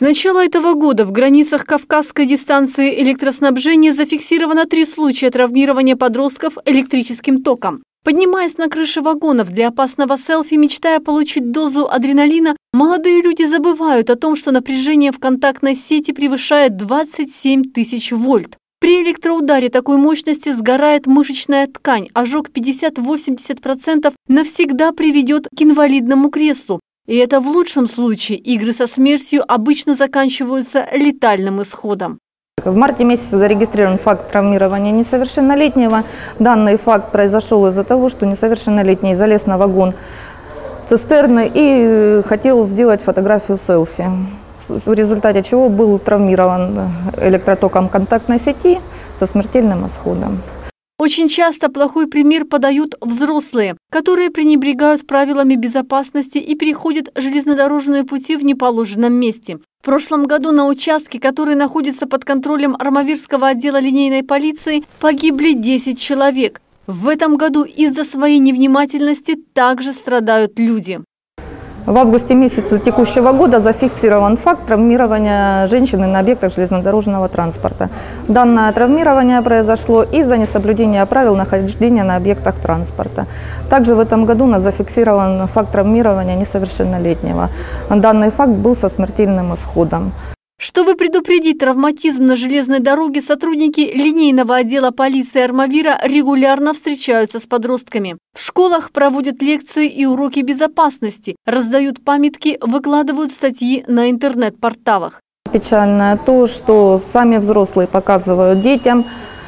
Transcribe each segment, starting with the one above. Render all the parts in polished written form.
С начала этого года в границах Кавказской дистанции электроснабжения зафиксировано 3 случая травмирования подростков электрическим током. Поднимаясь на крыши вагонов для опасного селфи, мечтая получить дозу адреналина, молодые люди забывают о том, что напряжение в контактной сети превышает 27 тысяч вольт. При электроударе такой мощности сгорает мышечная ткань, ожог 50–80% навсегда приведет к инвалидному креслу. И это в лучшем случае. Игры со смертью обычно заканчиваются летальным исходом. В марте месяце зарегистрирован факт травмирования несовершеннолетнего. Данный факт произошел из-за того, что несовершеннолетний залез на вагон цистерны и хотел сделать фотографию селфи, в результате чего был травмирован электротоком контактной сети со смертельным исходом. Очень часто плохой пример подают взрослые, которые пренебрегают правилами безопасности и переходят железнодорожные пути в неположенном месте. В прошлом году на участке, который находится под контролем Армавирского отдела линейной полиции, погибли 10 человек. В этом году из-за своей невнимательности также страдают люди. В августе месяце текущего года зафиксирован факт травмирования женщины на объектах железнодорожного транспорта. Данное травмирование произошло из-за несоблюдения правил нахождения на объектах транспорта. Также в этом году у нас зафиксирован факт травмирования несовершеннолетнего. Данный факт был со смертельным исходом. Чтобы предупредить травматизм на железной дороге, сотрудники линейного отдела полиции Армавира регулярно встречаются с подростками. В школах проводят лекции и уроки безопасности, раздают памятки, выкладывают статьи на интернет-порталах. Печально то, что сами взрослые показывают детям,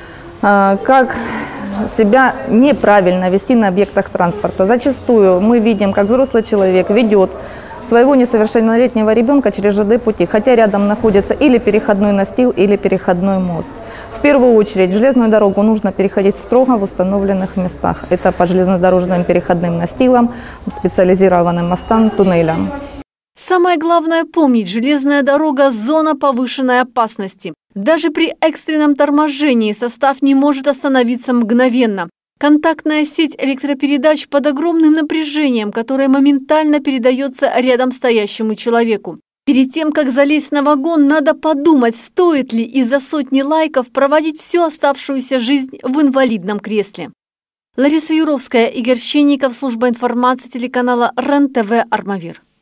как себя неправильно вести на объектах транспорта. Зачастую мы видим, как взрослый человек ведет своего несовершеннолетнего ребенка через ЖД-пути, хотя рядом находится или переходной настил, или переходной мост. В первую очередь железную дорогу нужно переходить строго в установленных местах. Это по железнодорожным переходным настилам, специализированным мостам, туннелям. Самое главное помнить: железная дорога – зона повышенной опасности. Даже при экстренном торможении состав не может остановиться мгновенно. Контактная сеть электропередач под огромным напряжением, которое моментально передается рядом стоящему человеку. Перед тем, как залезть на вагон, надо подумать, стоит ли из-за сотни лайков проводить всю оставшуюся жизнь в инвалидном кресле. Лариса Юровская, Игорь Щенников, служба информации телеканала РЕН-ТВ Армавир.